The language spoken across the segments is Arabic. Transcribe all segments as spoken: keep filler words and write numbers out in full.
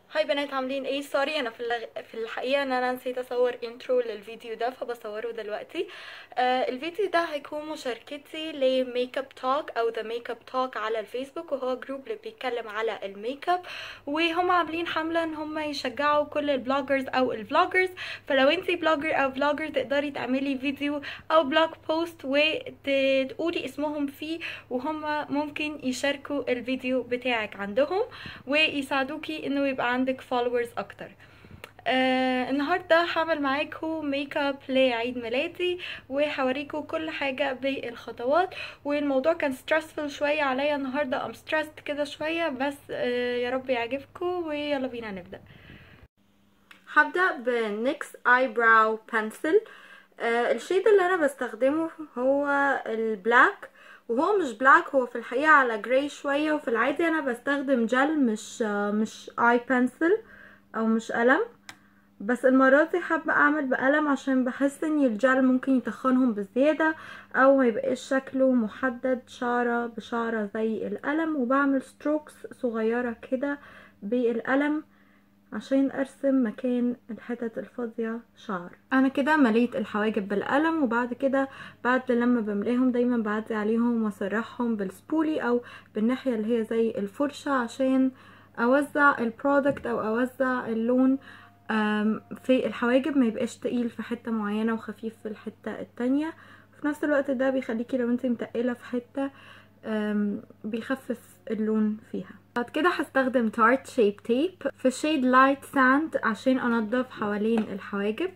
هاي بنات، عاملين ايه؟ سوري، انا في اللغ... في الحقيقه ان انا نسيت اصور انترو للفيديو ده فبصوره دلوقتي. آه الفيديو ده هيكون مشاركتي لميك اب توك او ذا ميك اب توك على الفيسبوك، وهو جروب اللي بيتكلم على الميك اب، وهم عاملين حمله ان هم يشجعوا كل البلوجرز او الفلوجرز. فلو انتي بلوجر او فلوجر تقدري تعملي فيديو او بلوج بوست وتقولي اسمهم فيه، وهم ممكن يشاركوا الفيديو بتاعك عندهم ويساعدوكي انه يبقى عندك فولورز اكتر. آه النهارده هعمل معاكم ميك اب لعيد ميلادي، وهوريكم كل حاجه بالخطوات. والموضوع كان ستريسفul شويه عليا النهارده، ام ستريسد كده شويه، بس آه يا رب يعجبكم، ويلا بينا نبدا. هبدا بنيكس اي براو بنسل. آه الشيد اللي انا بستخدمه هو البلاك، وهو مش بلاك، هو في الحقيقة على جراي شوية. وفي العادي انا بستخدم جل، مش آه مش اي بنسل او مش قلم. بس المرة دي حابة اعمل بقلم عشان بحس ان الجل ممكن يتخنهم بزيادة، او ما يبقاش شكله محدد شعرة بشعرة زي القلم. وبعمل ستروكس صغيرة كده بالقلم عشان ارسم مكان الحتت الفاضية شعر. انا كده مليت الحواجب بالقلم، وبعد كده بعد لما بملاهم دايما بعدي عليهم واسرحهم بالسبولي او بالناحية اللي هي زي الفرشة، عشان اوزع البرودكت او اوزع اللون في الحواجب، ما يبقاش تقيل في حتة معينة وخفيف في الحتة التانية. في نفس الوقت ده بيخليكي لو انت متقلة في حتة بيخفف اللون فيها. بعد كده هستخدم تارت شيب تيب في شيد لايت ساند عشان انضف حوالين الحواجب.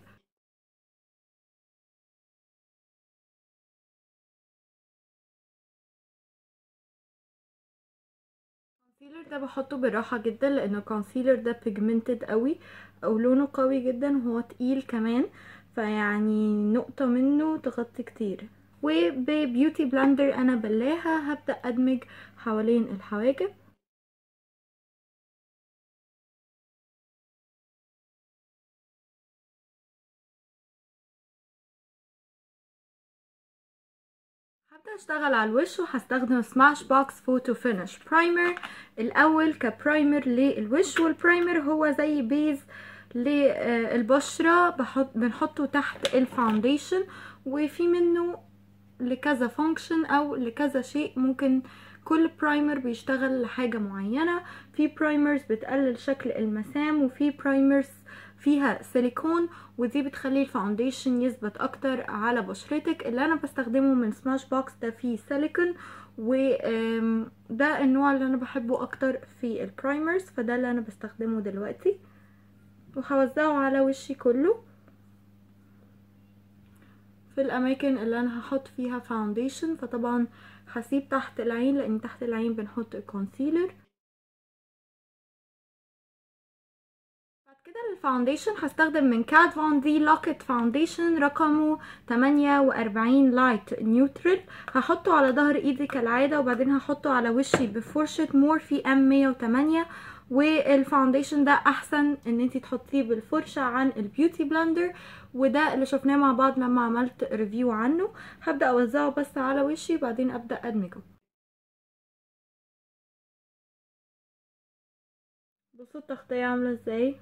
الكونسيلر ده بحطه بالراحة جدا، لان الكونسيلر ده بيجمنتد قوي او لونه قوي جدا وهو تقيل كمان، فيعني نقطة منه تغطي كتير. وببيوتي بلندر انا بلاها هبدأ ادمج حوالين الحواجب. هبدأ اشتغل على الوش، وهستخدم سماش بوكس فوتو فينش برايمر الاول كبرايمر للوش. والبرايمر هو زي بيز للبشرة، بحط بنحطه تحت الفاونديشن، وفي منه لكذا فانكشن او لكذا شيء. ممكن كل برايمر بيشتغل لحاجة معينة. في برايمرز بتقلل شكل المسام، وفي برايمرز فيها سيليكون ودي بتخلي الفاونديشن يثبت اكتر على بشرتك. اللي انا بستخدمه من سماش بوكس ده فيه سيليكون، وده النوع اللي انا بحبه اكتر في البرايمرز، فده اللي انا بستخدمه دلوقتي. وهوزعه على وشي كله في الاماكن اللي انا هحط فيها فاونديشن. فطبعا هسيب تحت العين، لان تحت العين بنحط الكونسيلر. بعد كده للفاونديشن هستخدم من كات فون دي لوكيت فاونديشن رقمه تمانية واربعين لايت نيوترال. هحطه على ظهر ايدي كالعاده، وبعدين هحطه على وشي بفرشه مورفي ام مية وتمانية. والفاونديشن ده احسن ان انتي تحطيه بالفرشه عن البيوتي بلندر، وده اللي شفناه مع بعض لما عملت ريفيو عنه. هبدا اوزعه بس على وشي، وبعدين ابدا ادمجه. بصوا التغطيه عامله ازاي،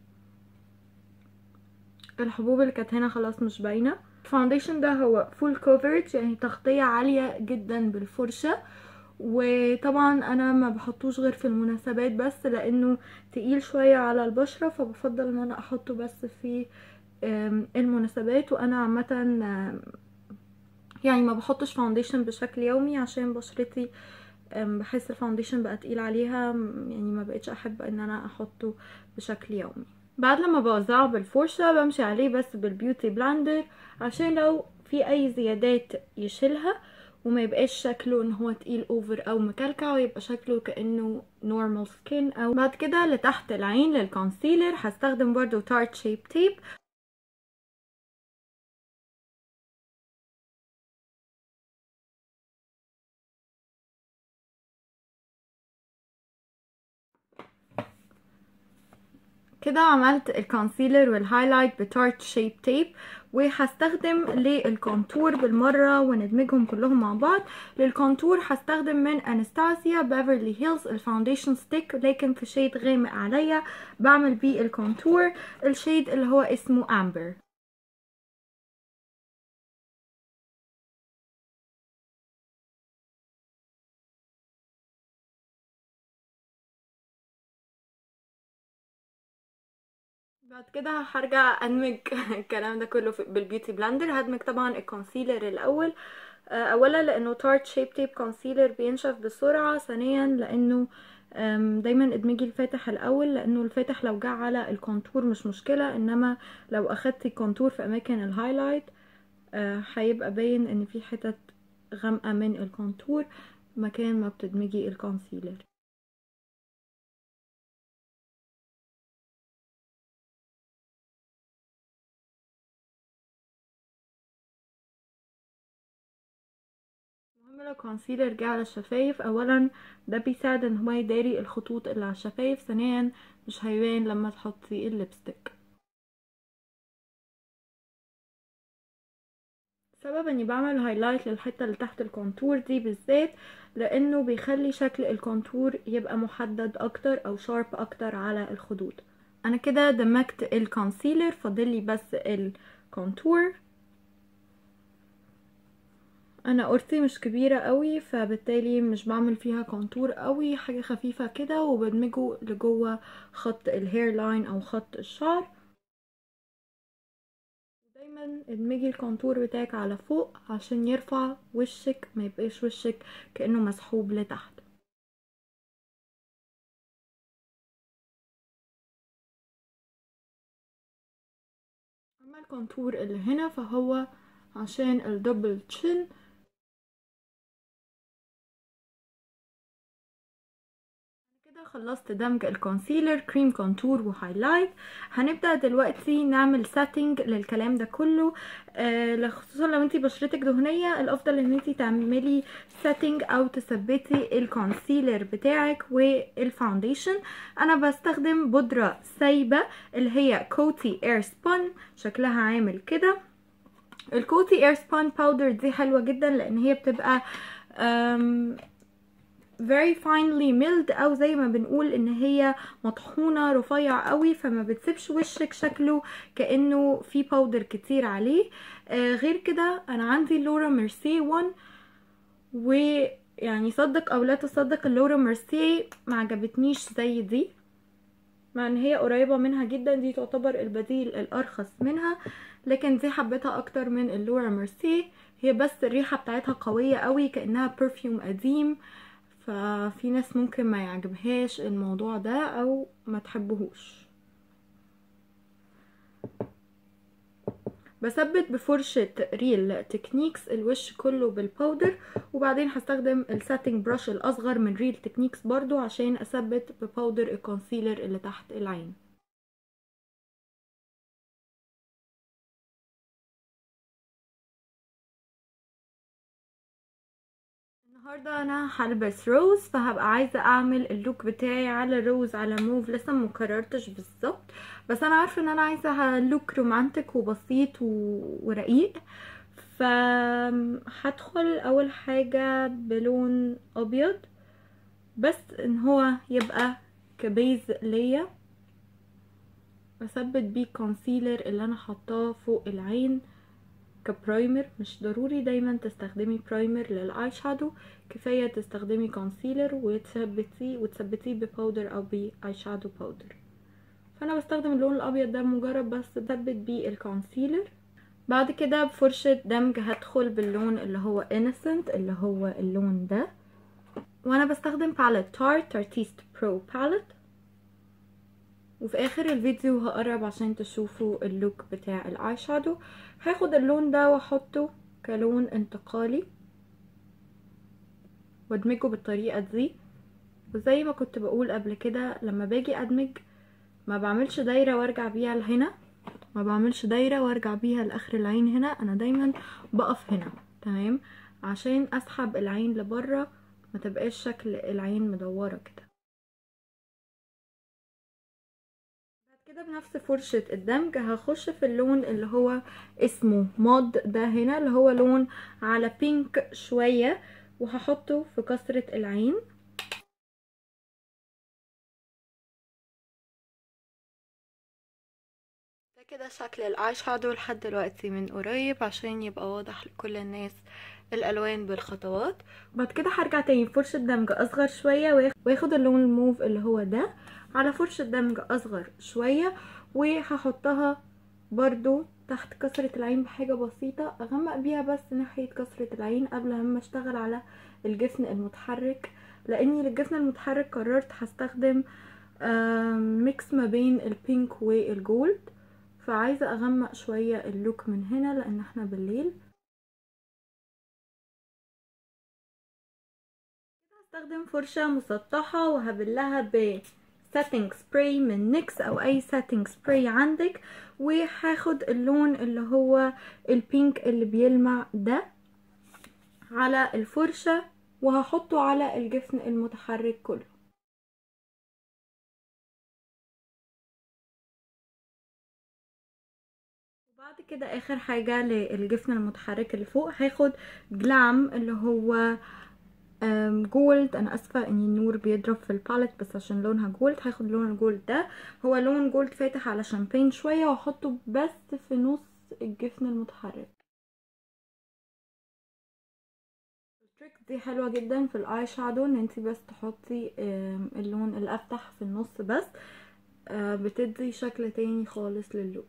الحبوب اللي كانت هنا خلاص مش باينه. الفاونديشن ده هو فول كوفرج، يعني تغطيه عاليه جدا بالفرشه. وطبعا انا ما بحطوش غير في المناسبات بس، لانه تقيل شويه على البشره، فبفضل ان انا احطه بس في المناسبات. وانا عامه يعني ما بحطش فاونديشن بشكل يومي عشان بشرتي بحس الفاونديشن بقى تقيل عليها، يعني ما بقتش احب ان انا احطه بشكل يومي. بعد لما بوزعه بالفرشة بمشي عليه بس بالبيوتي بلاندر عشان لو في اي زيادات يشيلها، وما يبقاش شكله ان هو تقيل اوفر او مكلكع، ويبقى شكله كأنه نورمال سكين. او بعد كده لتحت العين للكونسيلر هستخدم برضو تارت شيب تيب. كده عملت الكونسيلر والهايلايت بتارت شيب تيب، وهستخدم للكونتور بالمرة وندمجهم كلهم مع بعض. للكونتور هستخدم من انستاسيا بيفرلي هيلز الفاونديشن ستيك، لكن في شيد غامق عليا بعمل بيه الكونتور، الشيد اللي هو اسمه امبر. بعد كده هرجع ادمج الكلام ده كله بالبيوتي بلندر. هدمج طبعا الكونسيلر الاول، اولا لانه تارت شيب تيب كونسيلر بينشف بسرعه، ثانيا لانه دايما ادمجي الفاتح الاول، لانه الفاتح لو جه على الكونتور مش مشكله، انما لو اخدتي الكونتور في اماكن الهايلايت هيبقى باين ان في حتت غامقه من الكونتور مكان ما بتدمجي الكونسيلر. لو كونسيلر جه على الشفايف، اولا ده بيساعد ان هو يداري الخطوط اللي على الشفايف، ثانيا مش هيبان لما تحطي الليبستيك. سبب اني بعمل هايلايت للحته اللي تحت الكونتور دي بالذات لانه بيخلي شكل الكونتور يبقى محدد اكتر او شارب اكتر على الخدود. انا كده دمجت الكونسيلر، فاضلي بس الكونتور. انا قرطي مش كبيرة قوي، فبالتالي مش بعمل فيها كونتور قوي، حاجة خفيفة كده وبدمجه لجوه خط الهير لاين او خط الشعر. دايما ادمجي الكونتور بتاعك على فوق عشان يرفع وشك، ما يبقاش وشك كأنه مسحوب لتحت. اما الكونتور اللي هنا فهو عشان الدبل تشين. خلصت دمج الكونسيلر كريم كونتور وهايلايت. هنبدأ دلوقتي نعمل ساتنج للكلام ده كله، آه خصوصا لو انتي بشرتك دهنية الافضل ان انتي تعملي ساتنج او تثبتي الكونسيلر بتاعك والفاونديشن. انا بستخدم بودرة سايبة اللي هي كوتي اير سبون، شكلها عامل كده. الكوتي اير سبون باودر دي حلوة جدا لان هي بتبقى very finely milled، او زي ما بنقول ان هي مطحونة رفيع قوي، فما بتسيبش وشك شكله كأنه في باودر كتير عليه. آه غير كده انا عندي لورا ميرسي واحد، ويعني صدق او لا تصدق اللورا ميرسي ما عجبتنيش زي دي، مع ان هي قريبة منها جدا، دي تعتبر البديل الارخص منها، لكن دي حبيتها اكتر من اللورا ميرسي. هي بس الريحة بتاعتها قوية قوي كأنها برفيوم قديم، ففي ناس ممكن ما يعجبهاش الموضوع ده او ما تحبهوش. بثبت بفرشة ريل تكنيكس الوش كله بالباودر، وبعدين هستخدم الساتنج براش الاصغر من ريل تكنيكس برضو عشان اثبت بباودر الكونسيلر اللي تحت العين. النهارده انا هلبس روز، فهبقى عايزه اعمل اللوك بتاعي على روز على موف، لسه مقررتش بالظبط، بس انا عارفه ان انا عايزه لوك رومانتك وبسيط ورقيق. فهدخل اول حاجه بلون ابيض، بس ان هو يبقى كبيز ليا، بثبت بيه الكونسيلر اللي انا حطاه فوق العين كبرايمر. مش ضروري دايما تستخدمي برايمر للاي شادو، كفايه تستخدمي كونسيلر وتثبتيه وتثبتيه بباودر او باي شادو باودر. فانا بستخدم اللون الابيض ده مجرد بس بثبت بيه الكونسيلر. بعد كده بفرشه دمج هدخل باللون اللي هو انسنت اللي هو اللون ده، وانا بستخدم باليت تارت تارتيست برو باليت. وفي اخر الفيديو هقرب عشان تشوفوا اللوك بتاع الاي شادو. هاخد اللون ده واحطه كلون انتقالي وادمجه بالطريقه دي. وزي ما كنت بقول قبل كده لما باجي ادمج ما بعملش دايره وارجع بيها لهنا، ما بعملش دايره وارجع بيها لاخر العين هنا، انا دايما بقف هنا تمام عشان اسحب العين لبره، ما تبقاش شكل العين مدوره كده. كده بنفس فرشة الدمج هخش في اللون اللي هو اسمه مود ده هنا، اللي هو لون على بينك شوية، وهحطه في كسرة العين. ده كده شكل الاي شادو لحد دلوقتي من قريب عشان يبقى واضح لكل الناس الالوان بالخطوات. بعد كده هرجع تاني فرشة دمج اصغر شوية واخد اللون الموف اللي هو ده على فرشة دمج اصغر شوية، وهحطها برضو تحت كسرة العين بحاجة بسيطة اغمق بيها بس ناحية كسرة العين قبل ما اشتغل على الجفن المتحرك، لاني للجفن المتحرك قررت هستخدم ميكس ما بين البينك والجولد، فعايزة اغمق شوية اللوك من هنا لان احنا بالليل. هستخدم فرشة مسطحة وهبلها ب سيتنج سبراي من نيكس او اي سيتنج سبراي عندك، وهاخد اللون اللي هو البينك اللي بيلمع ده على الفرشة وهحطه على الجفن المتحرك كله. وبعد كده اخر حاجة للجفن المتحرك اللي فوق هاخد جلام اللي هو جولد. انا اسفة ان النور بيضرب في الباليت بس عشان لونها جولد. هاخد لون الجولد ده، هو لون جولد فاتح على شامبين شوية، واحطه بس في نص الجفن المتحرك. التريك دي حلوة جدا في الاي شادو ان انتي بس تحطي اللون الافتح في النص بس، بتدي شكل تاني خالص للون.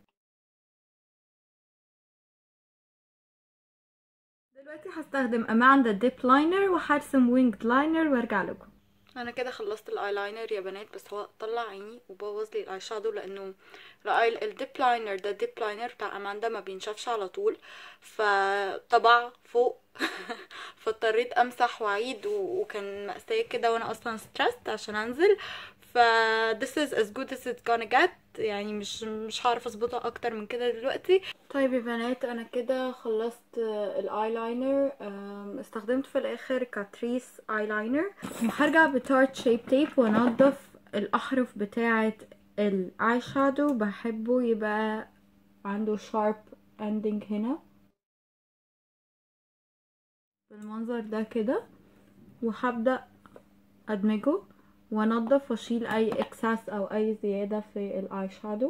دلوقتي هستخدم اماندا ديب لاينر وهرسم وينج لاينر وارجع لكم. انا كده خلصت الاي لاينر يا بنات، بس هو طلع عيني وبوظ لي الاي شادو لانه الديب لاينر ده الديب لاينر بتاع اماندا ما بينشفش على طول، فطبع فوق فاضطريت امسح واعيد وكان مأساة كده، وانا اصلا ستريسد عشان انزل. ف this is as good as it's gonna get، يعني مش مش هعرف اظبطها اكتر من كده دلوقتي. طيب يا بنات انا كده خلصت الاي لاينر، استخدمت في الاخر كاتريس اي لاينر. هرجع بتارت شيب تيب وانضف الاحرف بتاعه الاي شادو، بحبه يبقى عنده شارب اندنج هنا بالمنظر ده كده، وهبدأ ادمجه وانضف واشيل اي اكسس او اي زيادة في الاي شادو.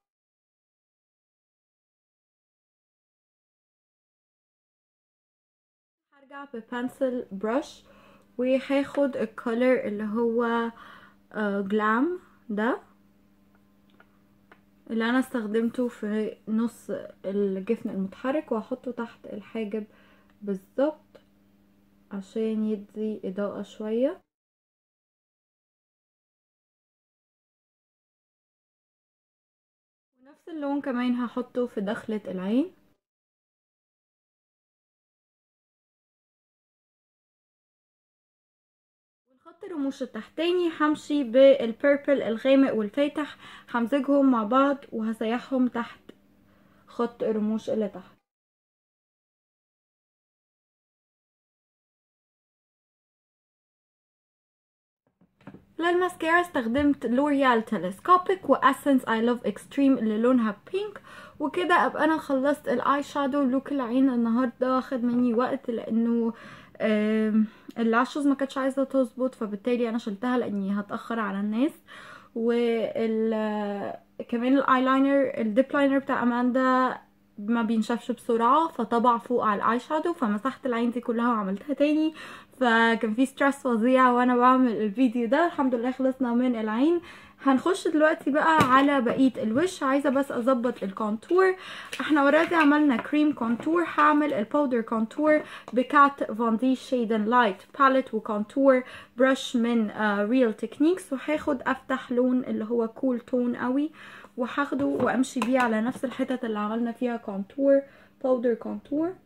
هرجع ببنسل برش وهاخد الكولر اللي هو جلام ده اللي انا استخدمته في نص الجفن المتحرك، وهحطه تحت الحاجب بالظبط عشان يدي اضاءة شوية. ونفس اللون كمان هحطه في دخلة العين. خط الرموش التحتاني همشي بالبيربل الغامق والفاتح، همزجهم مع بعض وهسيحهم تحت خط الرموش اللي تحت. للماسكارا استخدمت لوريال تلسكوبيك واسنس اي لاف اكستريم اللي لونها بينك. وكده ابقى انا خلصت الاي شادو لوك العين. النهارده خد مني وقت لانه اللاشز ما كانتش عايزه تظبط، فبالتالي انا شلتها لاني هتاخر على الناس. وال كمان الايلاينر الديب لاينر بتاع اماندا ما بينشفش بسرعه فطبع فوق على الاي شادو، فمسحت العين دي كلها وعملتها تاني، فكان في ستريس فظيع وانا بعمل الفيديو ده. الحمد لله خلصنا من العين. هنخش دلوقتي بقى على بقيه الوش. عايزه بس اظبط الكونتور. احنا اوريدي عملنا كريم كونتور، هعمل الباودر كونتور بكات فان دي شيدن لايت باليت وكونتور برش من ريل uh, تكنيكس، وهاخد افتح لون اللي هو كول تون قوي وهاخده وامشي بيه على نفس الحتت اللي عملنا فيها كونتور باودر كونتور.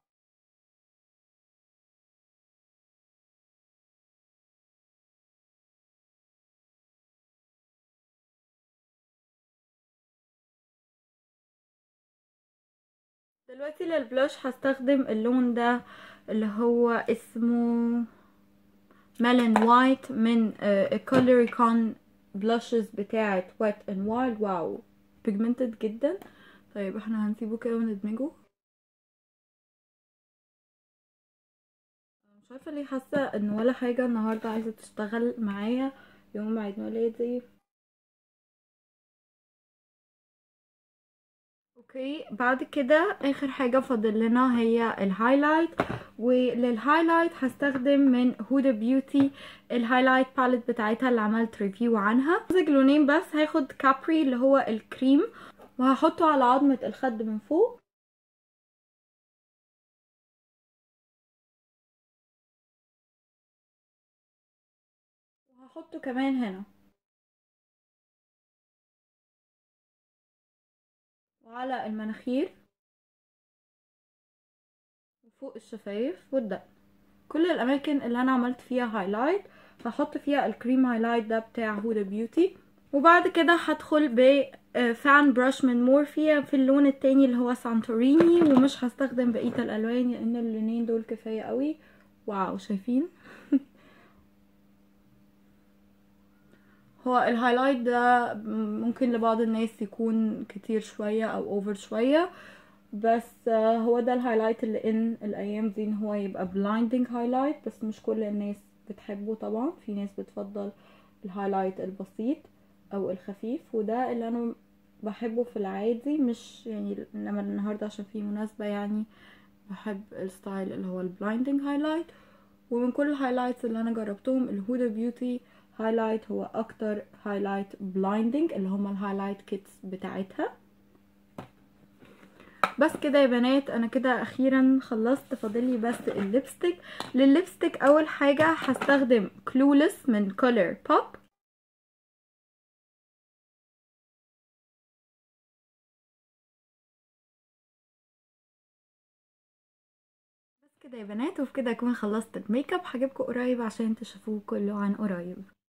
دلوقتي للبلاش هستخدم اللون ده اللي هو اسمه ميلان وايت من كولوريكون بلاشز بتاعه ويت ان وايلد. واو بيجمنتد جدا. طيب احنا هنسيبه كده وندمجه. مش عارفه ليه حاسه ان ولا حاجه النهارده عايزه تشتغل معايا يوم عيد ميلادي. اوكي بعد كده اخر حاجه فاضل لنا هي الهايلايت. وللهايلايت هستخدم من هودا بيوتي الهايلايت باليت بتاعتها اللي عملت ريفيو عنها. همزج لونين بس. هاخد كابري اللي هو الكريم وهحطه على عظمه الخد من فوق. وهحطه كمان هنا وعلى المناخير وفوق الشفايف والدقن. كل الاماكن اللي انا عملت فيها هايلايت هحط فيها الكريم هايلايت ده بتاع هودا بيوتي. وبعد كده هدخل ب فان براش من مورفيا في اللون التاني اللي هو سانتوريني. ومش هستخدم بقية الالوان لان اللونين دول كفاية قوي. واو شايفين؟ هو الهايلايت ده ممكن لبعض الناس يكون كتير شوية او اوفر شوية، بس هو ده الهايلايت اللي ان الايام دي ان هو يبقى بلايندنج هايلايت. بس مش كل الناس بتحبه طبعا. في ناس بتفضل الهايلايت البسيط او الخفيف، وده اللي انا بحبه في العادي. مش يعني انما النهارده عشان في مناسبة يعني بحب الستايل اللي هو البلايندنج هايلايت. ومن كل الهايلايتس اللي انا جربتهم الهودا بيوتي هايلايت هو اكتر هايلايت بلايندنج اللي هما الهايلايت كيتس بتاعتها. بس كده يا بنات انا كده اخيرا خلصت. فاضلي بس الليبستيك. للليبستيك اول حاجة هستخدم كلولس من كولر بوب. بس كده يا بنات وبكده اكون خلصت الميك اب. هجيبكم قريب عشان تشوفوه كله عن قريب.